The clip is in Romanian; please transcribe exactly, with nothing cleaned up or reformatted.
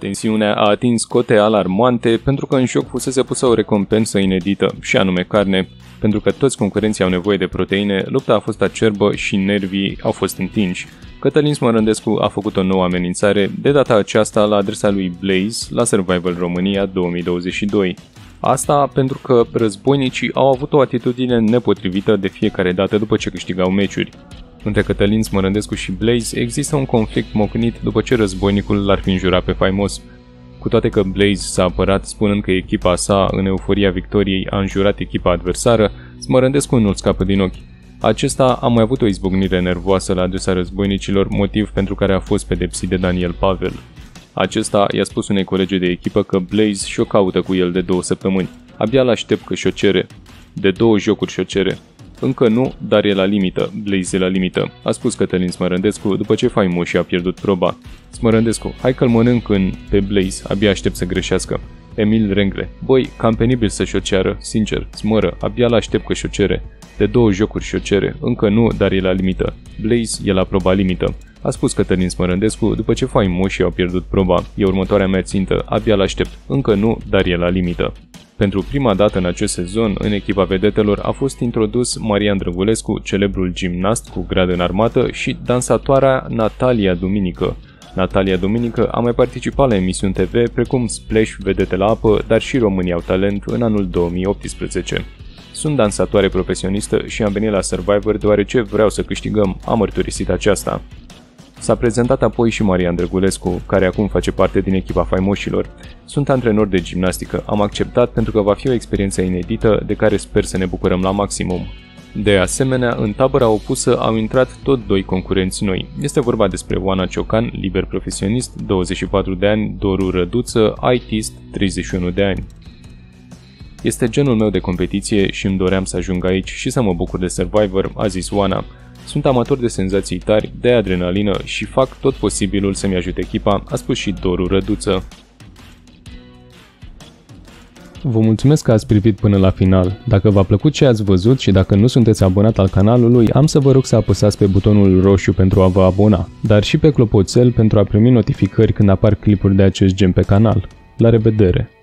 Tensiunea a atins cote alarmante pentru că în joc fusese pusă o recompensă inedită, și anume carne. Pentru că toți concurenții au nevoie de proteine, lupta a fost acerbă și nervii au fost întinși. Cătălin Smărândescu a făcut o nouă amenințare, de data aceasta la adresa lui Blaze la Survival România două mii douăzeci și doi. Asta pentru că războinicii au avut o atitudine nepotrivită de fiecare dată după ce câștigau meciuri. Între Cătălin Smărândescu și Blaze există un conflict mocnit după ce războinicul l-ar fi înjurat pe faimos. Cu toate că Blaze s-a apărat spunând că echipa sa, în euforia victoriei, a înjurat echipa adversară, Smărândescu nu-l scapă din ochi. Acesta a mai avut o izbucnire nervoasă la adresa războinicilor, motiv pentru care a fost pedepsit de Daniel Pavel. Acesta i-a spus unei colege de echipă că Blaze și-o caută cu el de două săptămâni. Abia l-aștept că și-o cere. De două jocuri și-o cere. Încă nu, dar e la limită. Blaze e la limită, a spus Cătălin Smărândescu după ce faimoșii a pierdut proba. Smărândescu: hai că-l mănânc în pe Blaze, abia aștept să greșească. Emil Rengle: băi, cam penibil să și-o ceară, sincer, Smără, abia l-aștept că și-o cere. De două jocuri și-o cere, încă nu, dar e la limită. Blaze e la proba limită, a spus Cătălin Smărândescu după ce faimoșii au pierdut proba. E următoarea mea țintă, abia l-aștept, încă nu, dar e la limită. Pentru prima dată în acest sezon, în echipa vedetelor a fost introdus Marian Drăgulescu, celebrul gimnast cu grad în armată, și dansatoarea Natalia Duminică. Natalia Duminică a mai participat la emisiuni T V precum Splash, Vedete la apă, dar și România au talent în anul două mii optsprezece. Sunt dansatoare profesionistă și am venit la Survivor deoarece vreau să câștigăm, a mărturisit aceasta. S-a prezentat apoi și Marian Drăgulescu, care acum face parte din echipa faimoșilor. Sunt antrenor de gimnastică, am acceptat pentru că va fi o experiență inedită de care sper să ne bucurăm la maximum. De asemenea, în tabăra opusă au intrat tot doi concurenți noi. Este vorba despre Oana Ciocan, liber profesionist, douăzeci și patru de ani, Doru Răduță, I T-ist, treizeci și unu de ani. Este genul meu de competiție și îmi doream să ajung aici și să mă bucur de Survivor, a zis Oana. Sunt amator de senzații tari, de adrenalină și fac tot posibilul să-mi ajute echipa, a spus și Doru Răduță. Vă mulțumesc că ați privit până la final. Dacă v-a plăcut ce ați văzut și dacă nu sunteți abonat al canalului, am să vă rog să apăsați pe butonul roșu pentru a vă abona, dar și pe clopoțel pentru a primi notificări când apar clipuri de acest gen pe canal. La revedere!